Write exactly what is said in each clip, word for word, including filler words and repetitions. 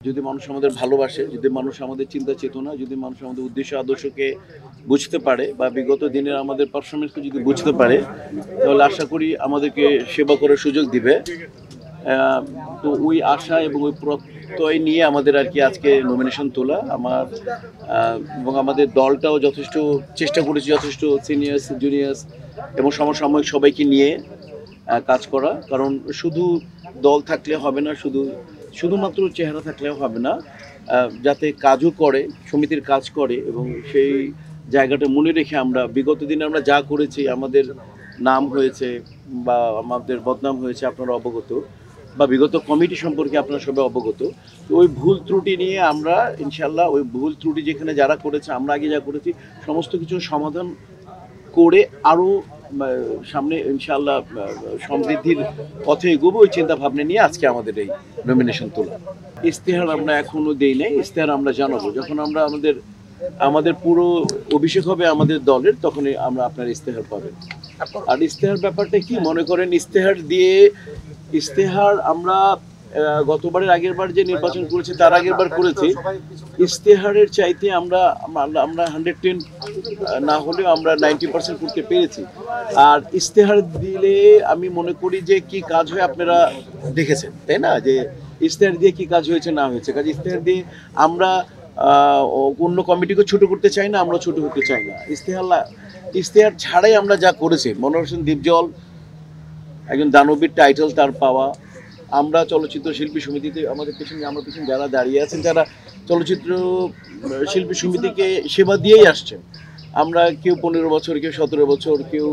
যদি মানুষ আমাদের ভালোবাসে, যদি মানুষ আমাদের চিন্তা চেতনা, যদি মানুষ আমাদের উদ্দেশ্য আদর্শকে বুঝতে পারে বা বিগত দিনের আমাদের পারফরমেন্সকে যদি বুঝতে পারে, তাহলে আশা করি আমাদেরকে সেবা করার সুযোগ দিবে। তো ওই আশা এবং ওই প্রত্যয় নিয়ে আমাদের আর কি আজকে নমিনেশন তোলা। আমার এবং আমাদের দলটাও যথেষ্ট চেষ্টা করেছে, যথেষ্ট সিনিয়র্স জুনিয়র্স এবং সমসাময়িক সবাইকে নিয়ে কাজ করা। কারণ শুধু দল থাকলে হবে না, শুধু শুধুমাত্র চেহারা থাকলেও হবে না, যাতে কাজও করে, সমিতির কাজ করে এবং সেই জায়গাটা মনে রেখে আমরা বিগত দিনে আমরা যা করেছি, আমাদের নাম হয়েছে বা আমাদের বদনাম হয়েছে আপনারা অবগত, বা বিগত কমিটি সম্পর্কে আপনারা সবাই অবগত। ওই ভুল ত্রুটি নিয়ে আমরা ইনশাল্লাহ ওই ভুল ত্রুটি যেখানে যারা করেছে, আমরা আগে যা করেছি সমস্ত কিছু সমাধান করে আরও সামনে ইনশাআল্লাহ সমৃদ্ধির পথে এগোবো, ওই চিন্তা ভাবনা নিয়ে আজকে আমাদের এই নমিনেশন তোলা। ইশতেহার আমরা এখনো দেই নাই, ইশতেহার আমরা জানাবো যখন আমরা আমাদের আমাদের পুরো অভিষেক হবে আমাদের দলের, তখনই আমরা আপনার ইশতেহার পাবেন। আর ইশতেহার ব্যাপারটা কি মনে করেন, ইশতেহার দিয়ে ইশতেহার আমরা গতবারের আগের বার যে নির্বাচন করেছি তার আগের বার করেছি, ইশতেহারের চাইতে আমরা আমরা হান্ড্রেড টেন না হলেও আমরা নাইনটি পার্সেন্ট করতে পেরেছি। আর ইশতেহার দিলে আমি মনে করি যে কি কাজ হয় আপনারা দেখেছেন, তাই না, যে ইশতেহার দিয়ে কি কাজ হয়েছে না হয়েছে। কাজ ইশতেহার দিয়ে আমরা অন্য কমিটিকে ছোট করতে চাই না, আমরা ছোট করতে চাই না। ইশতেহার ইশতেহার ছাড়াই আমরা যা করেছি, মনোহর হোসেন দীপজল একজন দানবীর টাইটেল তার পাওয়া, আমরা চলচ্চিত্র শিল্পী সমিতিতে আমাদের পেছনে আমরা পেছনে যারা দাঁড়িয়ে আছেন, যারা চলচ্চিত্র শিল্পী সমিতিকে সেবা দিয়েই আসছেন। আমরা কেউ পনেরো বছর, কেউ সতেরো বছর, কেউ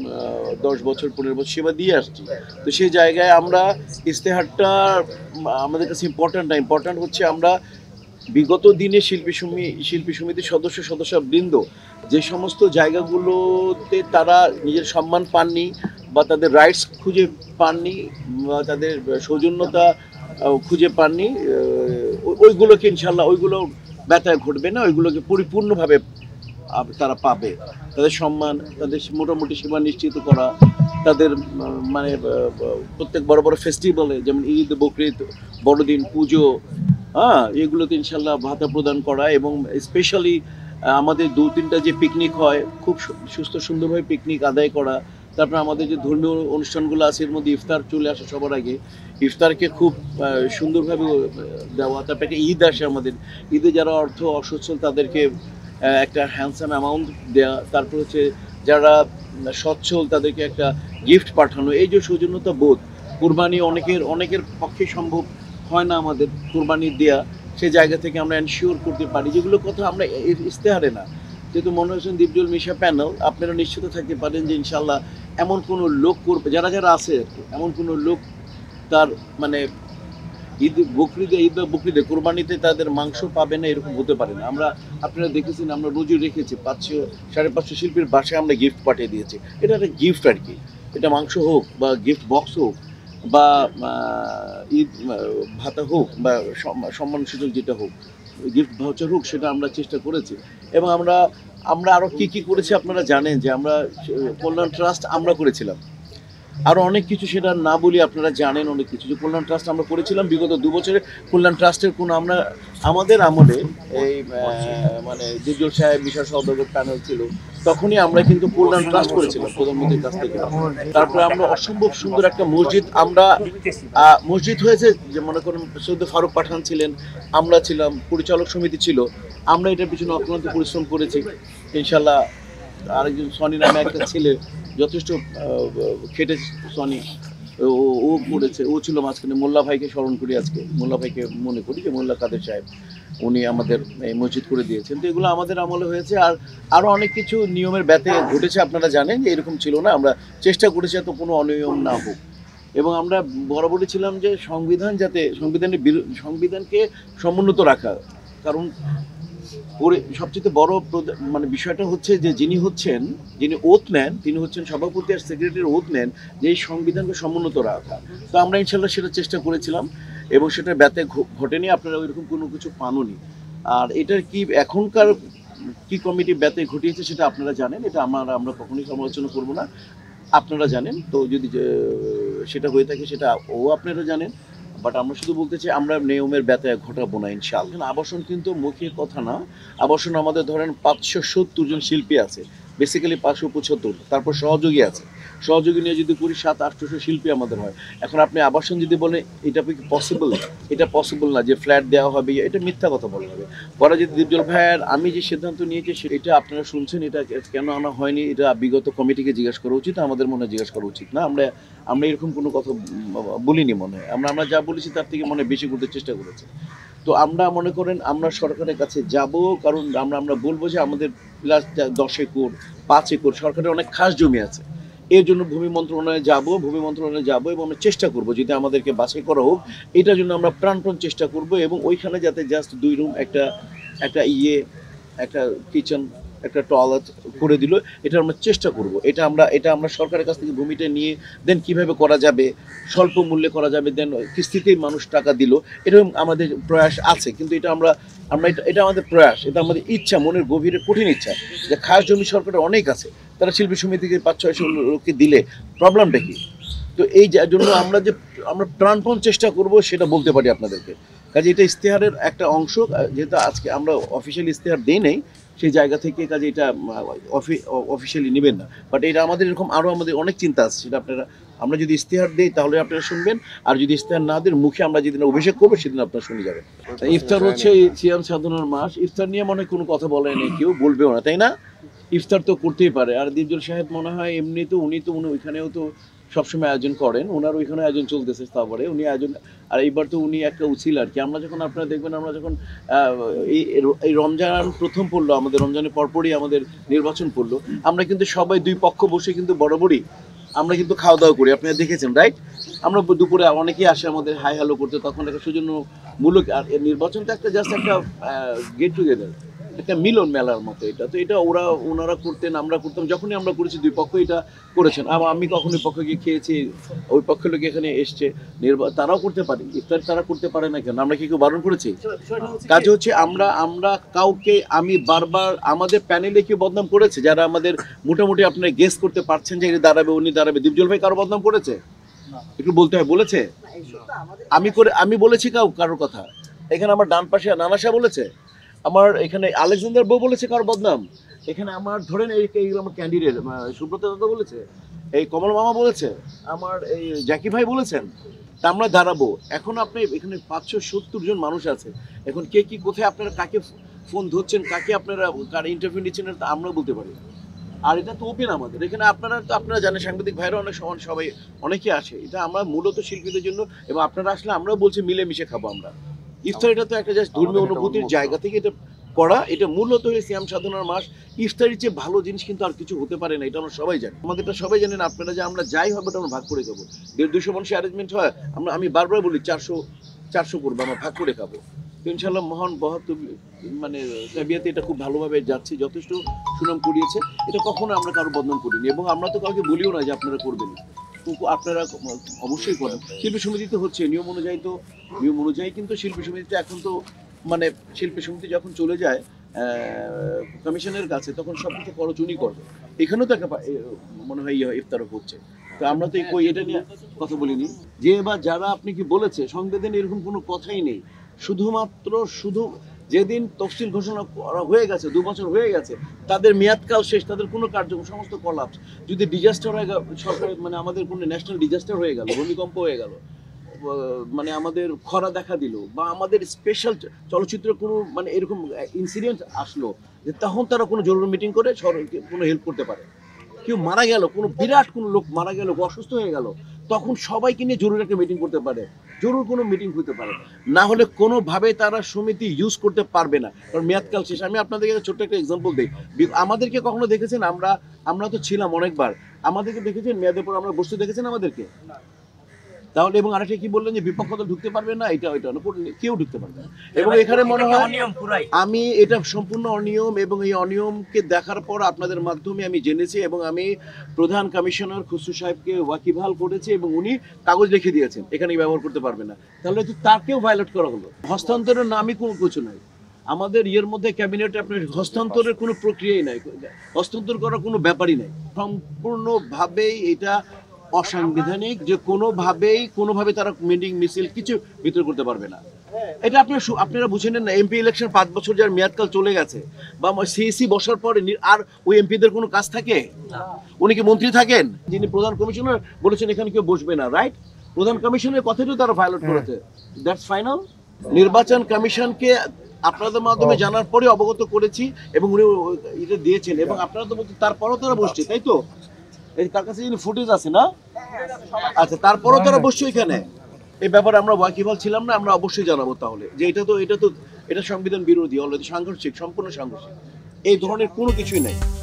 দশ বছর, পনেরো বছর সেবা দিয়ে আসছি। তো সেই জায়গায় আমরা ইশতেহারটা আমাদের কাছে ইম্পর্ট্যান্ট না, ইম্পর্ট্যান্ট হচ্ছে আমরা বিগত দিনে শিল্পী সমি শিল্পী সমিতির সদস্য সদস্যবৃন্দ যে সমস্ত জায়গাগুলোতে তারা নিজের সম্মান পাননি বা তাদের রাইটস খুঁজে পাননি বা তাদের সৌজন্যতা খুঁজে পাননি, ওইগুলোকে ইনশাল্লাহ ওইগুলো ব্যথায় ঘটবে না, ওইগুলোকে পরিপূর্ণভাবে তারা পাবে। তাদের সম্মান, তাদের মোটামুটি সেবা নিশ্চিত করা, তাদের মানে প্রত্যেক বড় বড় ফেস্টিভ্যালে যেমন ঈদ, বকরিদ, বড়দিন, পুজো, হ্যাঁ, এগুলোতে ইনশাল্লাহ ভাতা প্রদান করা এবং স্পেশালি আমাদের দু তিনটা যে পিকনিক হয় খুব সুস্থ সুন্দরভাবে পিকনিক আদায় করা। তারপর আমাদের যে ধর্মীয় অনুষ্ঠানগুলো আছে এর মধ্যে ইফতার চলে আসে সবার আগে, ইফতারকে খুব সুন্দরভাবে দেওয়া। তারপর একটা ঈদ আসে আমাদের, ঈদে যারা অর্থ অসচ্ছল তাদেরকে একটা হ্যান্ডসাম অ্যামাউন্ট দেওয়া। তারপর হচ্ছে যারা সচ্ছল তাদেরকে একটা গিফট পাঠানো। এই যে সৌজন্যতা বোধ, কুরবানি অনেকের অনেকের পক্ষে সম্ভব হয় না আমাদের কুরবানি দেওয়া, সেই জায়গা থেকে আমরা এনশিওর করতে পারি, যেগুলো কথা আমরা ইশতেহারে না। যেহেতু মনোহর হোসেন দীপজল মিশা প্যানেল, আপনারা নিশ্চিত থাকতে পারেন যে ইনশাল্লাহ এমন কোনো লোক করবে, যারা যারা আছে আর কি, এমন কোনো লোক তার মানে ঈদ বকরিদে ঈদ বা বকরিদে কোরবানিতে তাদের মাংস পাবে না এরকম হতে পারে না। আমরা আপনারা দেখেছেন, আমরা রোজই রেখেছি পাঁচশো সাড়ে পাঁচশো শিল্পীর বাসায় আমরা গিফট পাঠিয়ে দিয়েছি। এটা একটা গিফট আর কি, এটা মাংস হোক বা গিফট বক্স হোক বা ঈদ ভাতা হোক বা সম্মান সুযোগ যেটা হোক, গিফট ভাউচার হোক, সেটা আমরা চেষ্টা করেছি। এবং আমরা আমরা আরও কী কী করেছি আপনারা জানেন, যে আমরা কল্যাণ ট্রাস্ট আমরা করেছিলাম, আরও অনেক কিছু সেটা না বলি আপনারা জানেন অনেক কিছু, যে কল্যাণ ট্রাস্ট আমরা করেছিলাম বিগত দু বছরে। কল্যাণ ট্রাস্টের কোনো আমরা আমাদের আমলে এই মানে দীপজল সাহেব, মিসা সওদাগর প্যানেল ছিল, তখনই আমরা কিন্তু কল্যাণ ট্রাস্ট করেছিলাম প্রধানমন্ত্রীর কাছ থেকে। তারপরে আমরা অসম্ভব সুন্দর একটা মসজিদ, আমরা মসজিদ হয়েছে, যে মনে করুন সৈয়দ ফারুক পাঠান ছিলেন, আমরা ছিলাম, পরিচালক সমিতি ছিল, আমরা এটার পিছনে অক্লান্ত পরিশ্রম করেছি ইনশাল্লাহ। আরেকজন সনি নামে একটা ছেলে যথেষ্ট খেটে, সনি ও ও করেছে, ও ছিল মাঝখানে। মোল্লা ভাইকে স্মরণ করি আজকে, মোল্লা ভাইকে মনে করি যে মোল্লা কাদের সাহেব, উনি আমাদের এই মসজিদ করে দিয়েছেন। তো এগুলো আমাদের আমলে হয়েছে। আর আরও অনেক কিছু নিয়মের ব্যত্যয় ঘটেছে, আপনারা জানেন যে এরকম ছিল না, আমরা চেষ্টা করেছি এত কোনো অনিয়ম না হোক। এবং আমরা বরাবরই ছিলাম যে সংবিধান যাতে সংবিধানের সংবিধানকে সমুন্নত রাখা। কারণ করে সবচেয়ে বড় মানে বিষয়টা হচ্ছে যে যিনি হচ্ছেন যিনি ওথ নেন তিনি হচ্ছেন সভাপতি আর সেক্রেটারির ওথ নেন যে এই সংবিধানকে সমুন্নত রাখা। তো আমরা ইনশাল্লাহ সেটা চেষ্টা করেছিলাম এবং সেটা ব্যত্যয় ঘটেনি, আপনারা ওইরকম কোনো কিছু পাননি। আর এটার কি এখনকার কি কমিটি ব্যত্যয় ঘটিয়েছে সেটা আপনারা জানেন, এটা আমরা আমরা কখনোই সমালোচনা করব না, আপনারা জানেন। তো যদি সেটা হয়ে থাকে সেটা ও আপনারা জানেন, বাট আমরা শুধু বলতে চাই আমরা নিয়মের ব্যত্যয় ঘটাবো না ইনশাআল্লাহ। আবাসন কিন্তু মুখের কথা না, আবাসন আমাদের ধরেন পাঁচশো সত্তর জন শিল্পী আছে, বেসিক্যালি পাঁচশো পঁচাত্তর, তারপর সহযোগী আছে, সহযোগী নিয়ে যদি করি সাত আটশোশো শিল্পী আমাদের হয়। এখন আপনি আবাসন যদি বলে এটা কি পসিবল, এটা পসিবল না যে ফ্ল্যাট দেওয়া হবে, এটা মিথ্যা কথা বলা হবে। পরে যদি দীপজল ভাইয়ের আমি যে সিদ্ধান্ত নিয়েছি এটা আপনারা শুনছেন, এটা কেন আনা হয়নি এটা বিগত কমিটিকে জিজ্ঞেস করা উচিত, আমাদের মনে জিজ্ঞেস করা উচিত না। আমরা আমরা এরকম কোনো কথা বলিনি মনে হয়, আমরা আমরা যা বলেছি তার থেকে মনে বেশি করতে চেষ্টা করেছি। তো আমরা মনে করেন আমরা সরকারের কাছে যাব, কারণ আমরা আমরা বলবো যে আমাদের প্লাস দশ একর পাঁচ একর সরকারের অনেক খাস জমি আছে, এর জন্য ভূমি মন্ত্রণালয়ে যাব, ভূমি মন্ত্রণালয়ে যাব এবং আমরা চেষ্টা করব যদি আমাদেরকে বাছাই করা হোক, এটার জন্য আমরা প্রাণপণ চেষ্টা করব এবং ওইখানে যাতে জাস্ট দুই রুম একটা একটা ইয়ে একটা কিচেন একটা টয়লেট করে দিল, এটা আমরা চেষ্টা করব। এটা আমরা এটা আমরা সরকারের কাছ থেকে ভূমিটা নিয়ে দেন কিভাবে করা যাবে, স্বল্প মূল্যে করা যাবে, দেন কিস্তিতেই মানুষ টাকা দিল, এরকম আমাদের প্রয়াস আছে। কিন্তু এটা আমরা আমরা এটা এটা আমাদের প্রয়াস, এটা আমাদের ইচ্ছা, মনের গভীরে কঠিন ইচ্ছা যে খাস জমি সরকারের অনেক আছে, তারা শিল্পী সমিতিকে পাঁচ ছয়শো লোককে দিলে প্রবলেমটা কি। তো এই জন্য আমরা যে আমরা প্রাণপণ চেষ্টা করব সেটা বলতে পারি আপনাদেরকে। কাজে এটা ইশতেহারের একটা অংশ, যেহেতু আজকে আমরা অফিসিয়ালি ইশতেহার দিই নাই সেই জায়গা থেকে, কাজে এটা অফিসিয়ালি নেবেন না। বাট এটা আমাদের এরকম আরও আমাদের অনেক চিন্তা আছে, সেটা আপনারা আমরা যদি ইশতেহার দিই তাহলে আপনারা শুনবেন, আর যদি ইশতেহার না দেন মুখে আমরা যেদিন অভিষেক করবো সেদিন আপনারা শুনে যাবেন। ইফতার হচ্ছে সিয়াম সাধনার মাস, ইফতার নিয়ে মনে কোনো কথা বলে নেই, কেউ বলবেও না, তাই না? ইফতার তো করতেই পারে। আর দীপজল সাহেব মনে হয় এমনি তো উনি তো উনি ওইখানেও তো সবসময় আয়োজন করেন, ওনার ওইখানে আয়োজন চলতেছে, তারপরে উনি আয়োজন, আর এইবার তো উনি একটা উচিল আর কি। আমরা যখন আপনারা দেখবেন আমরা যখন এই রমজান প্রথম পড়লো, আমাদের রমজানের পরপরই আমাদের নির্বাচন পড়লো, আমরা কিন্তু সবাই দুই পক্ষ বসে কিন্তু বরাবরই আমরা কিন্তু খাওয়া দাওয়া করি, আপনারা দেখেছেন রাইট? আমরা দুপুরে অনেকেই আসে আমাদের হাই হ্যালো করতে, তখন একটা সৌজন্যমূলক, আর নির্বাচনটা একটা জাস্ট একটা গেট টুগেদার, একটা মিলন মেলার মতো এটা। তো এটা ওরা ওনারা করতেন, আমরা করতাম, যখনই আমরা করেছি দুই পক্ষ এটা করেছেন। আমি কখনোই পক্ষে গিয়ে খেয়েছি, ওই পক্ষের লোক এখানে এসছে, তারাও করতে পারে, ইফতার তারা করতে পারে না কেন? আমরা কি কেউ বারণ করেছি? কাজে হচ্ছে আমরা আমরা কাউকে, আমি বারবার আমাদের প্যানেলে কেউ বদনাম করেছে, যারা আমাদের মোটামুটি আপনারা গেস করতে পারছেন যে দাঁড়াবে উনি দাঁড়াবে, দীপজল ভাই কারো বদনাম করেছে? একটু বলতে হয়, বলেছে? আমি করে আমি বলেছি কাউ কারোর কথা? এখানে আমার ডান পাশে নানাশা বলেছে, আমার এখানে আলেকজান্ডার বউ বলেছে কার বদনাম? এখানে আমার ধরেন এই আমার ক্যান্ডিডেট সুব্রত দাদা বলেছে, এই কমল মামা বলেছে, আমার এই জ্যাকি ভাই বলেছেন। তা আমরা দাঁড়াবো। এখন আপনি এখানে পাঁচশো সত্তর জন মানুষ আছে, এখন কে কি কোথায় আপনারা কাকে ফোন ধরছেন, কাকে আপনারা কার ইন্টারভিউ নিচ্ছেন, তা আমরাও বলতে পারি। আর এটা তো ওপেন আমাদের এখানে, আপনারা তো আপনারা জানেন সাংবাদিক ভাইরা অনেক সমান, সবাই অনেকেই আসে, এটা আমরা মূলত শিল্পীদের জন্য, এবং আপনারা আসলে আমরাও বলছি মিলেমিশে খাবো আমরা। ইফতার এটা তো একটা জাস্ট ধর্মীয় অনুভূতির জায়গা থেকে এটা করা, এটা মূলত হয়ে সিয়াম সাধনার মাস। ইফতারির চেয়ে ভালো জিনিস কিন্তু আর কিছু হতে পারে না, এটা আমরা সবাই জানি, আমাদেরটা সবাই জানেন। আপনারা যে আমরা যাই হবে আমরা ভাগ করে খাবো, দেড় দুশো মানুষের অ্যারেঞ্জমেন্ট হয়, আমরা আমি বারবার বলি চারশো চারশো করবো, আমরা ভাগ করে খাবো। তো ইনশাল্লাহ মহান বহত মানে তাবিয়াতে এটা খুব ভালোভাবে যাচ্ছে, যথেষ্ট সুনাম কুড়িয়েছে, এটা কখনো আমরা কারো বদনাম করিনি, এবং আমরা তো কাউকে বলিও না যে আপনারা করবেন, আপনারা অবশ্যই করেন। শিল্পী সমিতিতে হচ্ছে নিয়ম অনুযায়ী, তো নিয়ম অনুযায়ী কিন্তু শিল্পী সমিতিতে এখন তো মানে শিল্পী সমিতি যখন চলে যায় কমিশনের কাছে, তখন সব কিছু খরচ উনি করবে। এখানেও তো একটা মনে হয় ইফতারও হচ্ছে। তো আমরা তো কই এটা নিয়ে কথা বলিনি, যে বা যারা আপনি কি বলেছে সংবিধানে এরকম কোনো কথাই নেই, শুধুমাত্র শুধু যেদিন তফসিল ঘোষণা করা হয়ে গেছে, দু বছর হয়ে গেছে, তাদের মেয়াদকাল শেষ, তাদের কোনো কার্যক্রম সমস্ত কলাপস। যদি ডিজাস্টার হয়ে গেল, সরকার মানে আমাদের কোনো ন্যাশনাল ডিজাস্টার হয়ে গেল, ভূমিকম্প হয়ে গেল, মানে আমাদের খরা দেখা দিল, বা আমাদের স্পেশাল চলচ্চিত্র কোনো মানে এরকম ইনসিডেন্ট আসলো, যে তখন তারা কোনো জরুরি মিটিং করে সরকারকে কোনো হেল্প করতে পারে। কেউ মারা গেল, কোনো বিরাট কোনো লোক মারা গেল, অসুস্থ হয়ে গেল, তখন সবাইকে নিয়ে জরুরি একটা মিটিং করতে পারে, জরুরি কোনো মিটিং হতে পারে। না হলে কোনোভাবে তারা সমিতি ইউজ করতে পারবে না, কারণ মেয়াদকাল শেষ। আমি আপনাদেরকে ছোট্ট একটা এক্সাম্পল দিই, আমাদেরকে কখনো দেখেছেন, আমরা আমরা তো ছিলাম অনেকবার, আমাদেরকে দেখেছেন মেয়াদের পর আমরা বসতে দেখেছেন আমাদেরকে? তাহলে এবং আরেকটা কি বললেন যে বিপক্ষ দল ঢুকতে পারবে না, এটা ওইটা কেউ ঢুকতে পারবে না। এবং এখানে মনে হয় আমি এটা সম্পূর্ণ অনিয়ম, এবং এই অনিয়মকে দেখার পর আপনাদের মাধ্যমে আমি জেনেছি, এবং আমি প্রধান কমিশনার খুসরু সাহেবকে ওয়াকিবহাল করেছি, এবং উনি কাগজ লিখে দিয়েছেন এখানে ব্যবহার করতে পারবে না। তাহলে তো তাকেও ভায়োলেট করা হলো। হস্তান্তরের নামই কোনো কিছু নাই আমাদের ইয়ের মধ্যে, ক্যাবিনেটে আপনার হস্তান্তরের কোনো প্রক্রিয়াই নাই, হস্তান্তর করার কোনো ব্যাপারই নাই। সম্পূর্ণভাবেই এটা অসাংবিধানিক, যে কোনোভাবেই কোনোভাবে তারা মিটিং মিছিল কিছু ভিতরে করতে পারবে না। এটা আপনারা আপনারা বুঝে নেন না। এমপি ইলেকশন পাঁচ বছর যার মেয়াদকাল চলে গেছে, বা সিইসি বসার পরে আর ওই এমপিদের কোনো কাজ থাকে? উনি কি মন্ত্রী থাকেন? যিনি প্রধান কমিশনার বলেছেন এখানে কেউ বসবে না, রাইট? প্রধান কমিশনের কথাটাও তারা ভায়োলেট করেছে। That's final. নির্বাচন কমিশনকে আপনাদের মাধ্যমে জানার পরে অবগত করেছি এবং উনি এটা দিয়েছেন, এবং আপনারা তো বলতে তারপরও তারা বসছে, তাই তো? এই তার কাছে যিনি ফুটেজ আছে না? আচ্ছা, তারপরও তারা বসছে এখানে। এই ব্যাপারে আমরা ওয়াকিবহাল ছিলাম না, আমরা অবশ্যই জানাবো তাহলে যে এটা তো এটা তো এটা সংবিধান বিরোধী, অলরেডি সাংঘর্ষিক, সম্পূর্ণ সাংঘর্ষিক। এই ধরনের কোনো কিছুই নাই।